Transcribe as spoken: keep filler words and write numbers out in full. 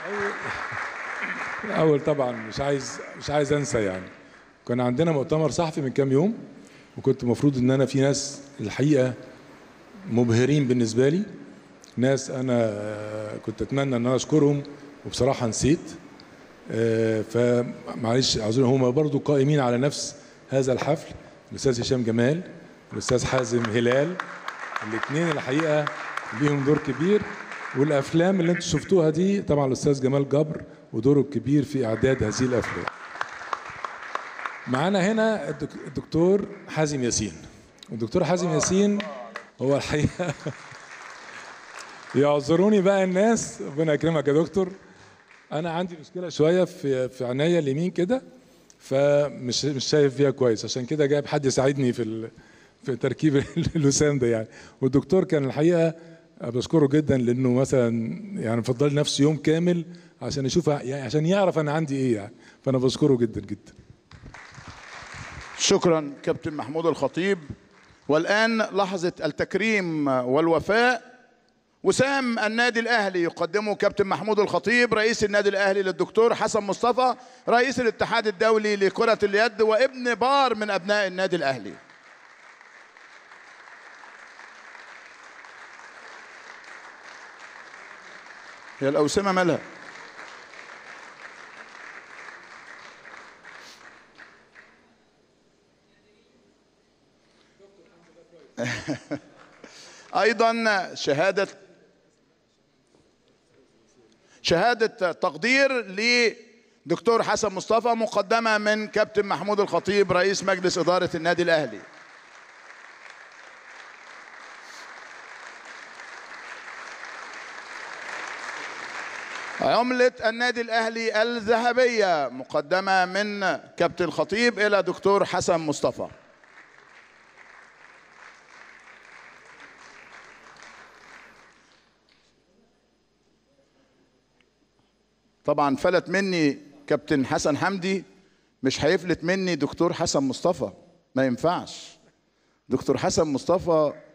اول طبعا مش عايز مش عايز انسى يعني، كان عندنا مؤتمر صحفي من كام يوم، وكنت المفروض ان انا في ناس الحقيقه مبهرين بالنسبه لي، ناس انا كنت اتمنى ان انا اشكرهم وبصراحه نسيت. فمعلش اعذروني، هم برضو قائمين على نفس هذا الحفل، الاستاذ هشام جمال والاستاذ حازم هلال، الاثنين الحقيقه ليهم دور كبير. والافلام اللي انتم شفتوها دي طبعا الاستاذ جمال جبر ودوره الكبير في اعداد هذه الافلام. معانا هنا الدكتور حازم ياسين، والدكتور حازم ياسين هو الحقيقه يعذروني بقى الناس، ربنا يكرمك يا دكتور، انا عندي مشكله شويه في في عينيا اليمين كده، فمش مش شايف فيها كويس، عشان كده جايب حد يساعدني في في تركيب اللسان ده يعني. والدكتور كان الحقيقه بشكره جدا، لانه مثلا يعني فضل نفسه يوم كامل عشان يشوف يعني عشان يعرف انا عندي ايه يعني، فانا بشكره جدا جدا. شكرا كابتن محمود الخطيب. والآن لحظة التكريم والوفاء. وسام النادي الأهلي يقدمه كابتن محمود الخطيب رئيس النادي الأهلي للدكتور حسن مصطفى رئيس الاتحاد الدولي لكرة اليد وابن بار من أبناء النادي الأهلي. هي الأوسمة مالها؟ أيضا شهادة شهادة تقدير لدكتور حسن مصطفى مقدمة من كابتن محمود الخطيب رئيس مجلس إدارة النادي الأهلي. عملة النادي الأهلي الذهبية مقدمة من كابتن الخطيب إلى دكتور حسن مصطفى. طبعا فلت مني كابتن حسن حمدي، مش هيفلت مني دكتور حسن مصطفى، ما ينفعش. دكتور حسن مصطفى